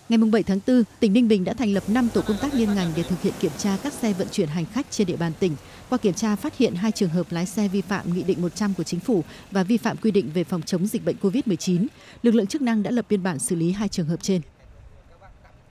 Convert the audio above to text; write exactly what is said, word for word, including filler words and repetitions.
Ngày bảy tháng tư, tỉnh Ninh Bình đã thành lập năm tổ công tác liên ngành để thực hiện kiểm tra các xe vận chuyển hành khách trên địa bàn tỉnh. Qua kiểm tra phát hiện hai trường hợp lái xe vi phạm Nghị định một trăm của Chính phủ và vi phạm quy định về phòng chống dịch bệnh covid mười chín. Lực lượng chức năng đã lập biên bản xử lý hai trường hợp trên.